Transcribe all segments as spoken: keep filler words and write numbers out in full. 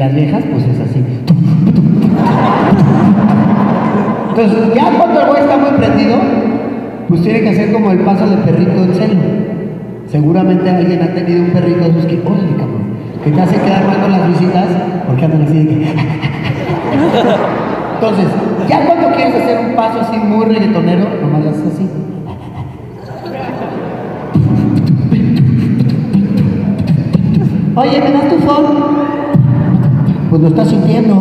las viejas, pues es así. Entonces, ya cuando el güey está muy prendido, pues tiene que hacer como el paso de perrito en celo. Seguramente alguien ha tenido un perrito de esos que, órale, cabrón, que te hace quedar mal con las visitas, porque andan así de que... Entonces, ya cuando quieres hacer un paso así muy reggaetonero, nomás lo haces así. Oye, ¿me das tu phone? Pues lo estás sintiendo.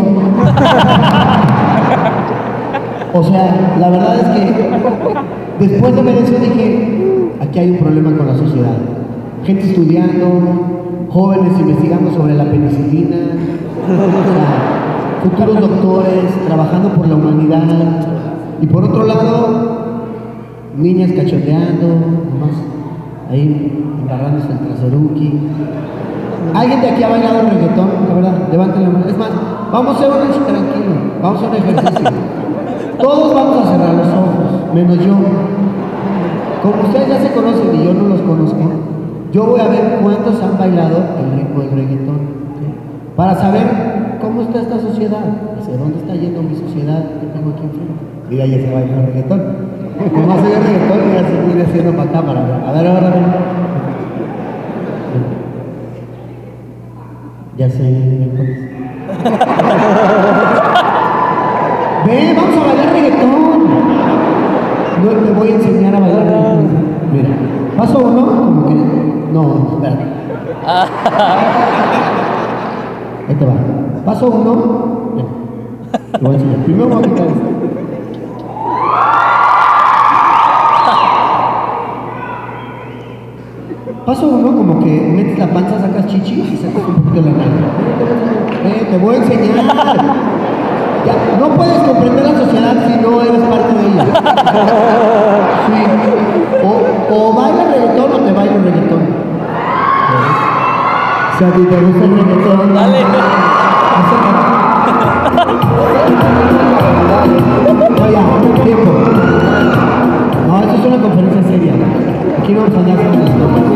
O sea, la verdad es que después de ver eso dije, aquí hay un problema con la sociedad. Gente estudiando, jóvenes investigando sobre la penicilina, o sea, futuros doctores trabajando por la humanidad. Y por otro lado, niñas cachoteando, nomás ahí embarrándose el traseruki. ¿Alguien de aquí ha bailado reggaetón? La verdad, levanten la mano. Es más, vamos a hacer un tranquilo, vamos a hacer un ejercicio. Todos vamos a cerrar los ojos, menos yo. Como ustedes ya se conocen y yo no los conozco, yo voy a ver cuántos han bailado el ritmo del reggaetón, ¿sí? Para saber cómo está esta sociedad, hacia dónde está yendo mi sociedad que tengo aquí enfrente. Mira, ya se baila el reggaetón. Como hace el reggaetón y ya se viene haciendo para acá, para acá. A ver, ahora ven. Ya sé, ven, vamos a bailar reggaetón. No te voy a enseñar a bailar reggaetón. Mira, paso uno, como que. No, espérate. Ahí te va. Paso uno. Ya. Te voy a enseñar. Primero voy a quitar esto. Paso uno, como que metes la panza, sacas chichi y sacas un poquito la nalga. Eh, te voy a enseñar. Ya, no puedes comprender la sociedad si no eres parte de ella. Sí. O, o baila reggaetón o te baila reggaetón. Si a ti te gusta el reggaetón, dale. No, ya, tiempo. No, esto es una conferencia seria. Aquí no vamos a andar con las cosas.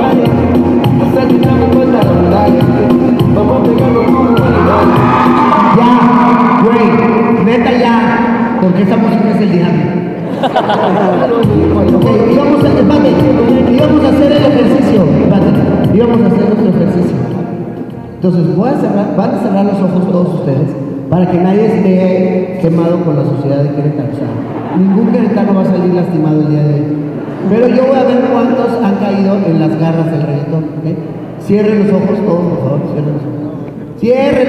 Ya, güey, neta ya, porque esa música es el diablo. Ok, íbamos a, espérate, íbamos a hacer el ejercicio, espérate, íbamos a hacer nuestro ejercicio. Entonces voy a cerrar, van a cerrar los ojos todos ustedes, para que nadie esté quemado con la sociedad de Querétaro. O sea, ningún queretano va a salir lastimado el día de hoy. Pero yo voy a ver cuántos han caído en las garras del reggaetón, ¿ok? Cierren los ojos todos, por favor, cierren los ojos. Cierren.